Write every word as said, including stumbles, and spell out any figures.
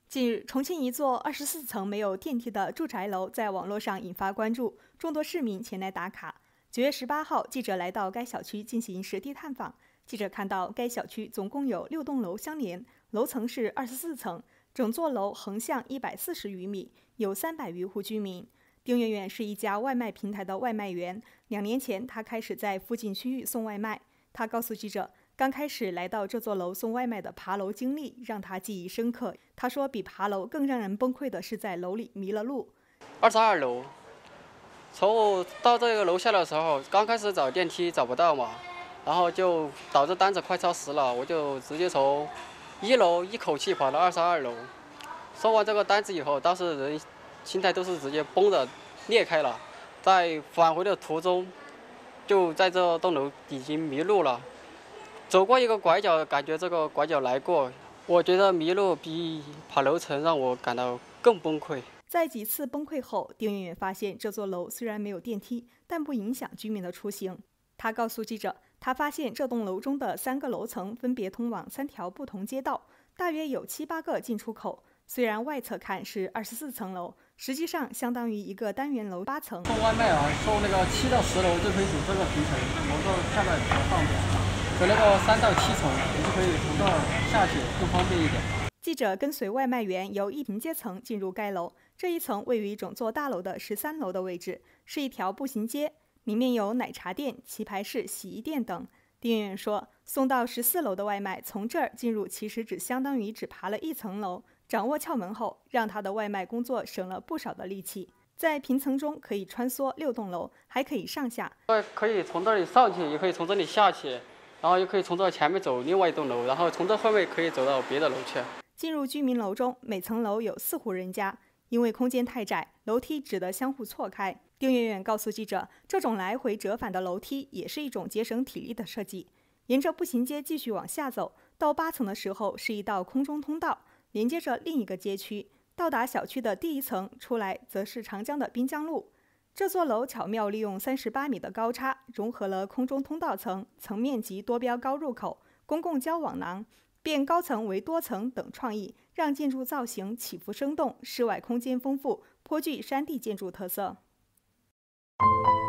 近日，重庆一座二十四层没有电梯的住宅楼在网络上引发关注，众多市民前来打卡。九月十八号，记者来到该小区进行实地探访。记者看到该小区总共有六栋楼相连，楼层是二十四层，整座楼横向一百四十余米，有三百余户居民。丁媛媛是一家外卖平台的外卖员，两年前她开始在附近区域送外卖。她告诉记者，刚开始来到这座楼送外卖的爬楼经历让他记忆深刻。他说，比爬楼更让人崩溃的是在楼里迷了路。 二十二楼，从我到这个楼下的时候，刚开始找电梯找不到嘛，然后就导致单子快超时了，我就直接从一楼一口气跑到二十二楼。收完这个单子以后，当时人心态都是直接崩的裂开了，在返回的途中，就在这栋楼已经迷路了。走过一个拐角，感觉这个拐角来过，我觉得迷路比爬楼层让我感到更崩溃。 在几次崩溃后，丁媛媛发现这座楼虽然没有电梯，但不影响居民的出行。她告诉记者，她发现这栋楼中的三个楼层分别通往三条不同街道，大约有七八个进出口。虽然外侧看是二十四层楼，实际上相当于一个单元楼八层。 送外卖啊，送那个七到十楼就可以走这个平层，楼道下面比较方便。走那个三到七层，你就可以从这儿下去，更方便一点。 记者跟随外卖员由一平阶层进入该楼，这一层位于整座大楼的十三楼的位置，是一条步行街，里面有奶茶店、棋牌室、洗衣店等。丁媛媛说，送到十四楼的外卖从这儿进入，其实只相当于只爬了一层楼。掌握窍门后，让他的外卖工作省了不少的力气。在平层中可以穿梭六栋楼，还可以上下。 可以从这里上去，也可以从这里下去。然后又可以从这前面走另外一栋楼，然后从这后面可以走到别的楼去。 进入居民楼中，每层楼有四户人家，因为空间太窄，楼梯只得相互错开。丁媛媛告诉记者，这种来回折返的楼梯也是一种节省体力的设计。沿着步行街继续往下走，到八层的时候是一道空中通道，连接着另一个街区。到达小区的第一层，出来则是长江的滨江路。这座楼巧妙利用三十八米的高差，融合了空中通道层、层面及多标高入口、公共交往廊、变高层为多层等创意，让建筑造型起伏生动，室外空间丰富，颇具山地建筑特色。